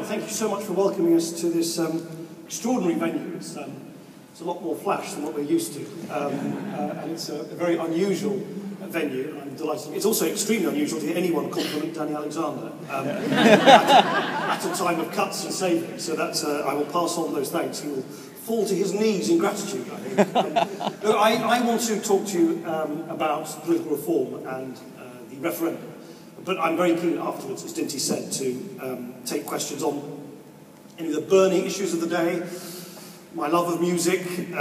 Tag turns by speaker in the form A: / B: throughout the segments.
A: thank you so much for welcoming us to this extraordinary venue. It's a lot more flash than what we're used to, and it's a very unusual venue. I'm delighted. It's also extremely unusual to hear anyone compliment Danny Alexander at a time of cuts and savings. So that's I will pass on those thanks. He will fall to his knees in gratitude, I think. Look, I want to talk to you about political reform and the referendum. But I'm very keen afterwards, as Dinty said, to take questions on any of the burning issues of the day, my love of music,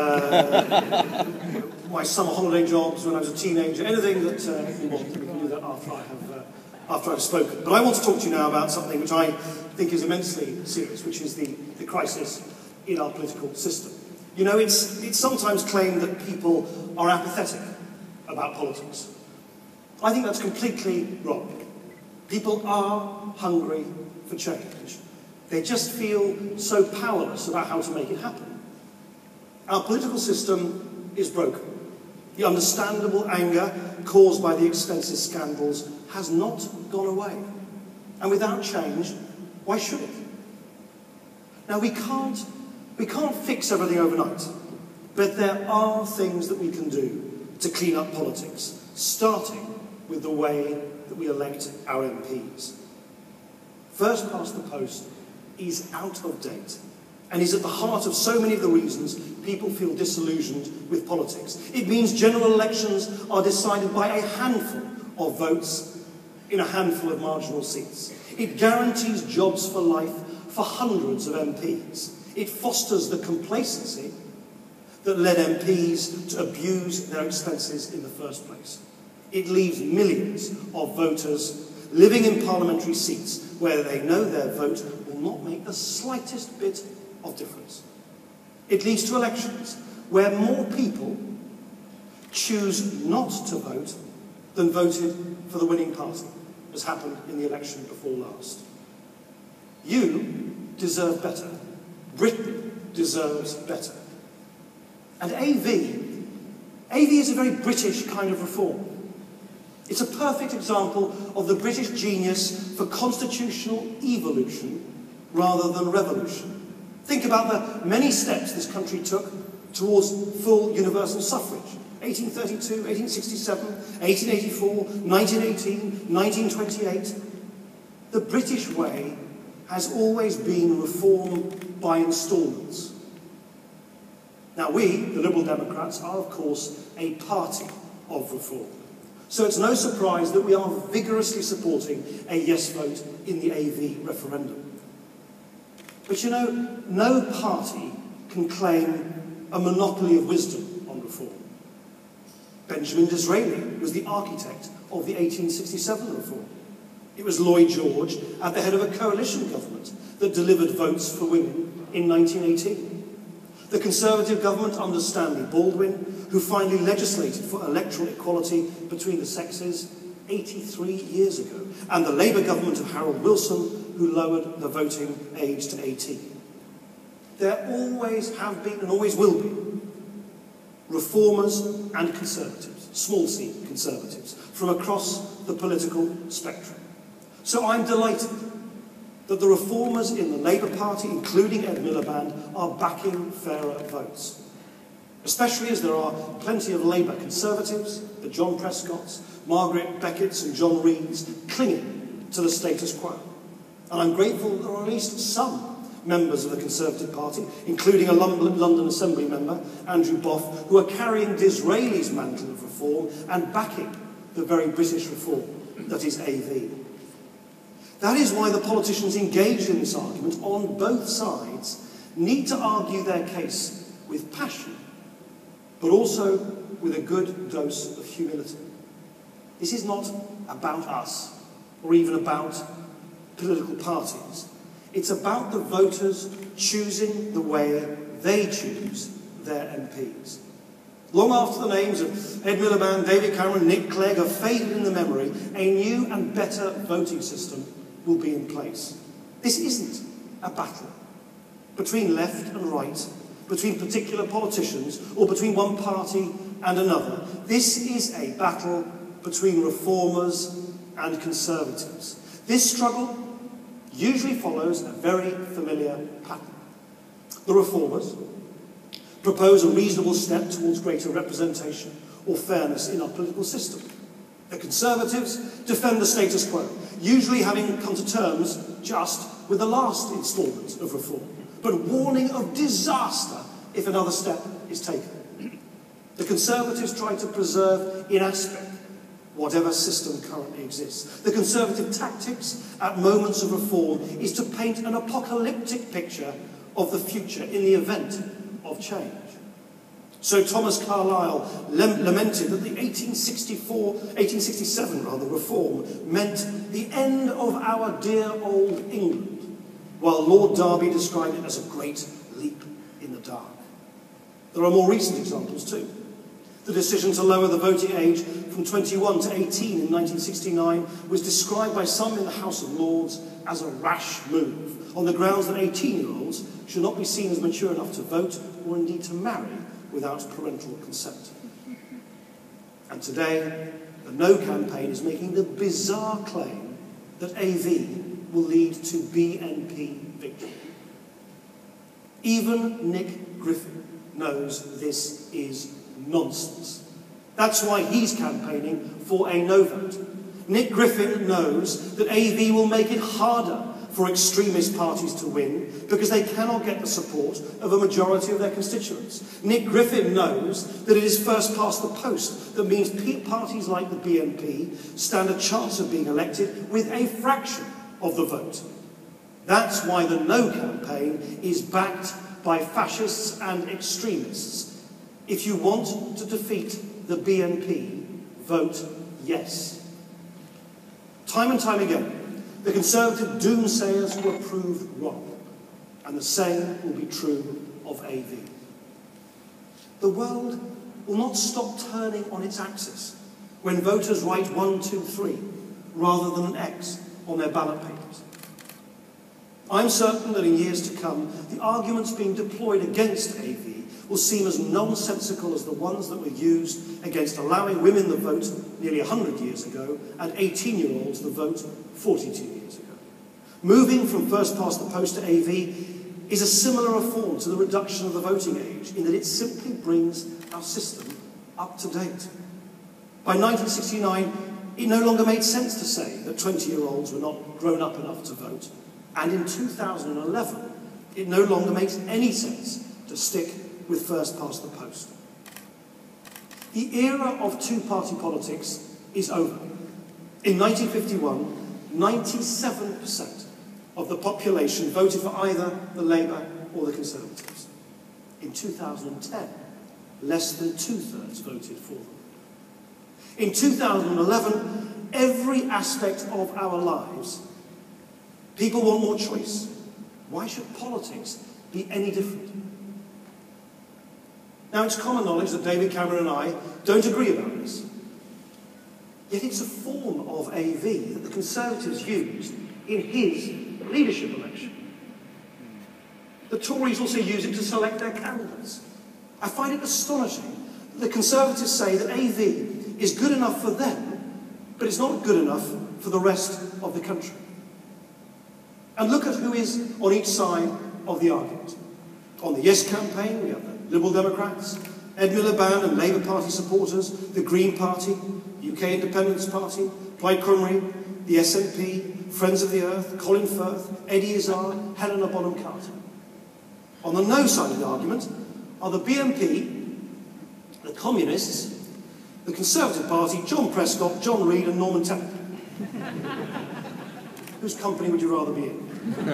A: my summer holiday jobs when I was a teenager, anything that you want. We can do that after I've spoken. But I want to talk to you now about something which I think is immensely serious, which is the crisis in our political system. You know, it's sometimes claimed that people are apathetic about politics. I think that's completely wrong. People are hungry for change. They just feel so powerless about how to make it happen. Our political system is broken. The understandable anger caused by the expensive scandals has not gone away. And without change, why should it? Now, we can't fix everything overnight, but there are things that we can do to clean up politics, starting with the way that we elect our MPs. First past the post is out of date and is at the heart of so many of the reasons people feel disillusioned with politics. It means general elections are decided by a handful of votes in a handful of marginal seats. It guarantees jobs for life for hundreds of MPs. It fosters the complacency that led MPs to abuse their expenses in the first place. It leaves millions of voters living in parliamentary seats where they know their vote will not make the slightest bit of difference. It leads to elections where more people choose not to vote than voted for the winning party, as happened in the election before last. You deserve better. Britain deserves better. And AV is a very British kind of reform. It's a perfect example of the British genius for constitutional evolution rather than revolution. Think about the many steps this country took towards full universal suffrage. 1832, 1867, 1884, 1918, 1928. The British way has always been reform by instalments. Now we, the Liberal Democrats, are of course a party of reform. So it's no surprise that we are vigorously supporting a yes vote in the AV referendum. But you know, no party can claim a monopoly of wisdom on reform. Benjamin Disraeli was the architect of the 1867 reform. It was Lloyd George at the head of a coalition government that delivered votes for women in 1918. The Conservative government under Stanley Baldwin, who finally legislated for electoral equality between the sexes 83 years ago, and the Labour government of Harold Wilson, who lowered the voting age to 18. There always have been and always will be reformers and conservatives, small c conservatives, from across the political spectrum. So I'm delighted that the reformers in the Labour Party, including Ed Miliband, are backing fairer votes. Especially as there are plenty of Labour conservatives, the John Prescotts, Margaret Beckett's and John Reeds, clinging to the status quo. And I'm grateful that there are at least some members of the Conservative Party, including a London Assembly member, Andrew Boff, who are carrying Disraeli's mantle of reform and backing the very British reform that is AV. That is why the politicians engaged in this argument on both sides need to argue their case with passion, but also with a good dose of humility. This is not about us, or even about political parties. It's about the voters choosing the way they choose their MPs. Long after the names of Ed Miliband, David Cameron, Nick Clegg have faded in the memory, a new and better voting system will be in place. This isn't a battle between left and right, between particular politicians, or between one party and another. This is a battle between reformers and conservatives. This struggle, usually follows a very familiar pattern. The reformers propose a reasonable step towards greater representation or fairness in our political system. The Conservatives defend the status quo, usually having come to terms just with the last instalment of reform, but warning of disaster if another step is taken. The Conservatives try to preserve in aspect whatever system currently exists. The Conservative tactics at moments of reform is to paint an apocalyptic picture of the future in the event of change. So Thomas Carlyle lamented that the 1867 reform meant the end of our dear old England, while Lord Derby described it as a great leap in the dark. There are more recent examples too. The decision to lower the voting age from 21 to 18 in 1969 was described by some in the House of Lords as a rash move, on the grounds that 18-year-olds should not be seen as mature enough to vote or indeed to marry without parental consent. And today, the No campaign is making the bizarre claim that AV will lead to BNP victory. Even Nick Griffin knows this is nonsense. That's why he's campaigning for a no vote. Nick Griffin knows that AV will make it harder for extremist parties to win because they cannot get the support of a majority of their constituents. Nick Griffin knows that it is first past the post that means parties like the BNP stand a chance of being elected with a fraction of the vote. That's why the No campaign is backed by fascists and extremists. If you want to defeat the BNP, vote yes. Time and time again, the Conservative doomsayers were proved wrong, and the same will be true of AV. The world will not stop turning on its axis when voters write 1, 2, 3 rather than an X on their ballot papers. I'm certain that in years to come, the arguments being deployed against AV will seem as nonsensical as the ones that were used against allowing women the vote nearly 100 years ago and 18-year-olds the vote 42 years ago. Moving from first past the post to AV is a similar reform to the reduction of the voting age in that it simply brings our system up to date. By 1969, it no longer made sense to say that 20-year-olds were not grown up enough to vote. And in 2011, it no longer makes any sense to stick with first past the post. The era of two-party politics is over. In 1951, 97% of the population voted for either the Labour or the Conservatives. In 2010, less than two-thirds voted for them. In 2011, every aspect of our lives, people want more choice. Why should politics be any different? Now, it's common knowledge that David Cameron and I don't agree about this. Yet it's a form of AV that the Conservatives used in his leadership election. The Tories also use it to select their candidates. I find it astonishing that the Conservatives say that AV is good enough for them, but it's not good enough for the rest of the country. And look at who is on each side of the argument. On the Yes campaign, we have the Liberal Democrats, Ed Miliband and Labour Party supporters, the Green Party, UK Independence Party, Plaid Cymru, the SNP, Friends of the Earth, Colin Firth, Eddie Izzard, Helena Bonham Carter. On the no side of the argument are the BNP, the Communists, the Conservative Party, John Prescott, John Reid and Norman Teller. Whose company would you rather be in?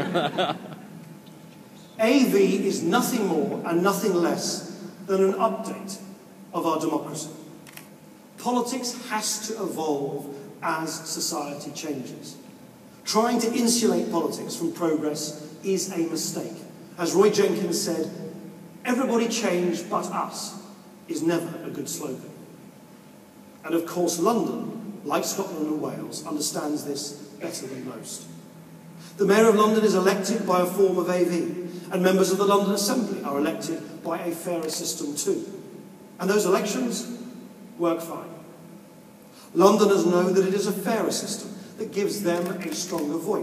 A: AV is nothing more and nothing less than an update of our democracy. Politics has to evolve as society changes. Trying to insulate politics from progress is a mistake. As Roy Jenkins said, everybody changed but us is never a good slogan. And of course London, like Scotland and Wales, understands this better than most. The Mayor of London is elected by a form of AV, and members of the London Assembly are elected by a fairer system too. And those elections work fine. Londoners know that it is a fairer system that gives them a stronger voice,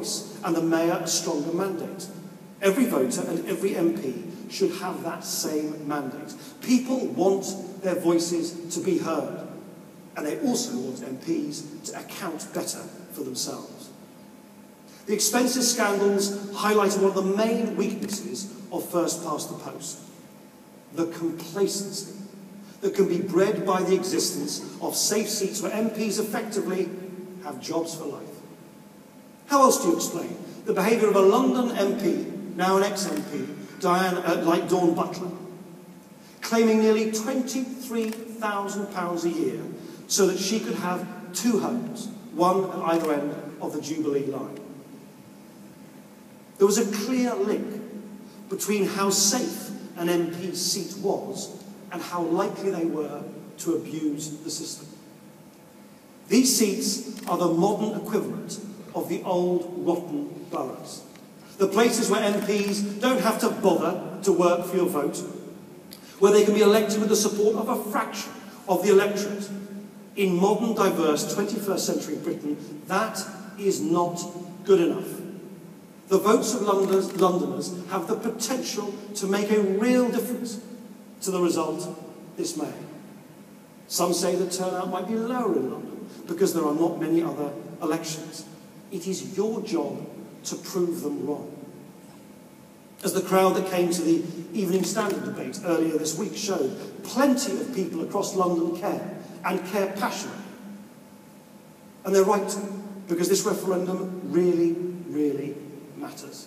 A: and the mayor a stronger mandate. Every voter and every MP should have that same mandate. People want their voices to be heard, and they also want MPs to account better for themselves. The expenses scandals highlighted one of the main weaknesses of first past the post: the complacency that can be bred by the existence of safe seats where MPs effectively have jobs for life. How else do you explain the behaviour of a London MP, now an ex-MP, like Dawn Butler, claiming nearly £23,000 a year so that she could have 2 homes, one at either end of the Jubilee line? There was a clear link between how safe an MP's seat was and how likely they were to abuse the system. These seats are the modern equivalent of the old rotten boroughs, the places where MPs don't have to bother to work for your vote, where they can be elected with the support of a fraction of the electorate. In modern, diverse 21st century Britain, that is not good enough. The votes of Londoners have the potential to make a real difference to the result this May. Some say the turnout might be lower in London because there are not many other elections. It is your job to prove them wrong. As the crowd that came to the Evening Standard debate earlier this week showed, plenty of people across London care, and care passionately. And they're right to, because this referendum really, really matters.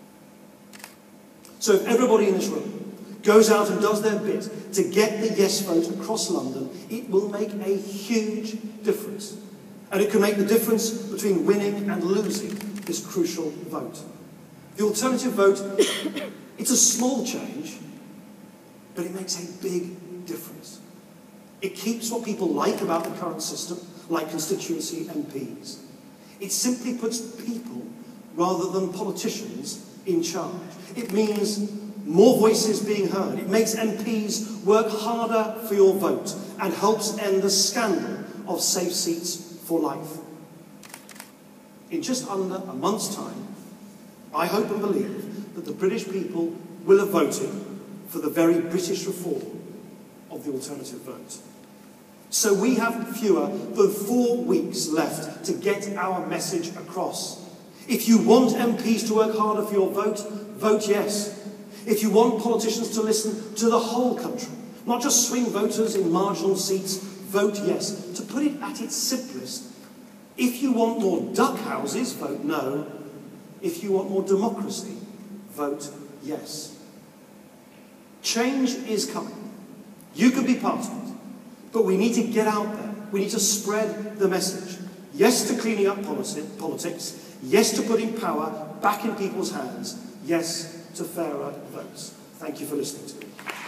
A: So if everybody in this room goes out and does their bit to get the yes vote across London, it will make a huge difference. And it can make the difference between winning and losing this crucial vote. The alternative vote, it's a small change, but it makes a big difference. It keeps what people like about the current system, like constituency MPs. It simply puts people, rather than politicians, in charge. It means more voices being heard. It makes MPs work harder for your vote and helps end the scandal of safe seats for life. In just under a month's time, I hope and believe that the British people will have voted for the very British reform of the alternative vote. So we have fewer than 4 weeks left to get our message across. If you want MPs to work harder for your vote, vote yes. If you want politicians to listen to the whole country, not just swing voters in marginal seats, vote yes. To put it at its simplest, if you want more duck houses, vote no. If you want more democracy, vote yes. Change is coming. You can be part of it. But we need to get out there. We need to spread the message. Yes to cleaning up politics. Yes to putting power back in people's hands. Yes to fairer votes. Thank you for listening to me.